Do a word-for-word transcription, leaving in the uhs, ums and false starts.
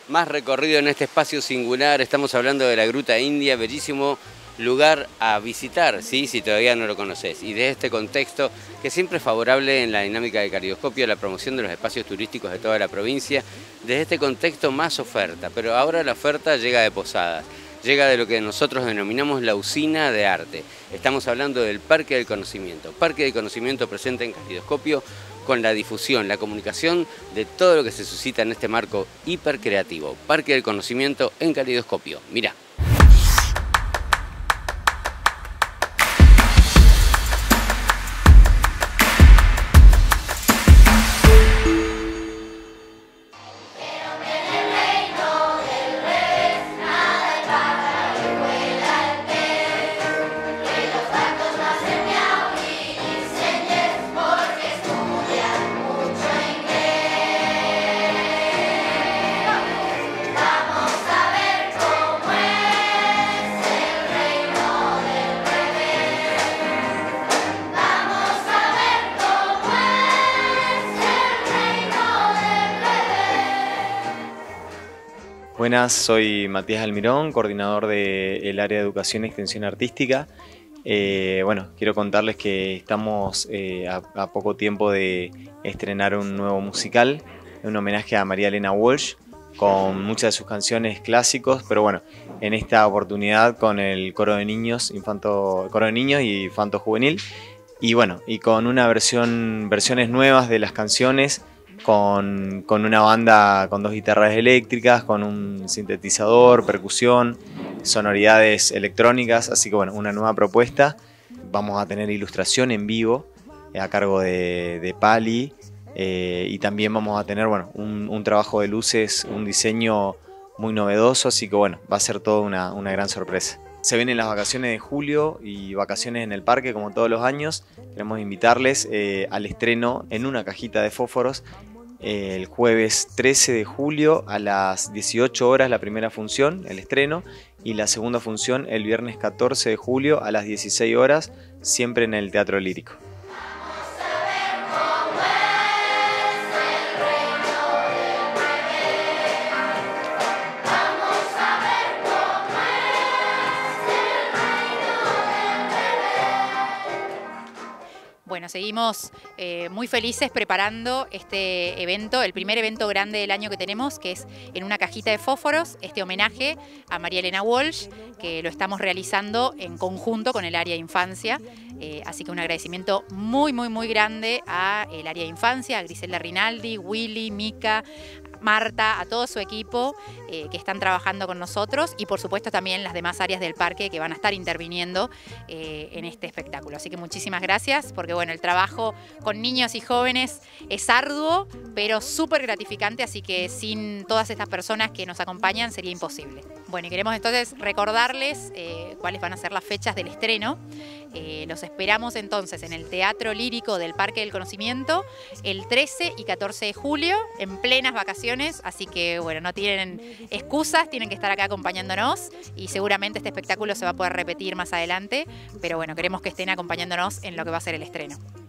más recorrido en este espacio singular. Estamos hablando de la Gruta India, bellísimo lugar a visitar, ¿sí? Si todavía no lo conoces. Y de este contexto, que siempre es favorable en la dinámica del caleidoscopio, la promoción de los espacios turísticos de toda la provincia, desde este contexto más oferta, pero ahora la oferta llega de Posadas, llega de lo que nosotros denominamos la usina de arte. Estamos hablando del Parque del Conocimiento, Parque del Conocimiento presente en caleidoscopio, con la difusión, la comunicación de todo lo que se suscita en este marco hipercreativo. Parque del Conocimiento en caleidoscopio. Mirá. Buenas, soy Matías Almirón, coordinador del Área de Educación, Extensión Artística. Eh, bueno, quiero contarles que estamos eh, a, a poco tiempo de estrenar un nuevo musical, un homenaje a María Elena Walsh, con muchas de sus canciones clásicos, pero bueno, en esta oportunidad con el coro de niños, infanto, coro de niños y infanto juvenil, y bueno, y con una versión, versiones nuevas de las canciones, Con, con una banda con dos guitarras eléctricas, con un sintetizador, percusión, sonoridades electrónicas, así que bueno, una nueva propuesta. Vamos a tener ilustración en vivo eh, a cargo de, de Pali eh, y también vamos a tener bueno, un, un trabajo de luces, un diseño muy novedoso, así que bueno, va a ser toda una, una gran sorpresa. Se vienen las vacaciones de julio y vacaciones en el parque como todos los años. Queremos invitarles eh, al estreno en una cajita de fósforos eh, el jueves trece de julio a las dieciocho horas la primera función, el estreno, y la segunda función el viernes catorce de julio a las dieciséis horas, siempre en el Teatro Lírico. Bueno, seguimos eh, muy felices preparando este evento, el primer evento grande del año que tenemos, que es en una cajita de fósforos, este homenaje a María Elena Walsh, que lo estamos realizando en conjunto con el Área de Infancia. Eh, así que un agradecimiento muy, muy, muy grande a el Área de Infancia, a Griselda Rinaldi, Willy, Mica, Marta, a todo su equipo eh, que están trabajando con nosotros y por supuesto también las demás áreas del parque que van a estar interviniendo eh, en este espectáculo. Así que muchísimas gracias porque bueno, el trabajo con niños y jóvenes es arduo pero súper gratificante, así que sin todas estas personas que nos acompañan sería imposible. Bueno, y queremos entonces recordarles eh, cuáles van a ser las fechas del estreno. Eh, los esperamos entonces en el Teatro Lírico del Parque del Conocimiento el trece y catorce de julio en plenas vacaciones, así que bueno, no tienen excusas, tienen que estar acá acompañándonos y seguramente este espectáculo se va a poder repetir más adelante, pero bueno, queremos que estén acompañándonos en lo que va a ser el estreno.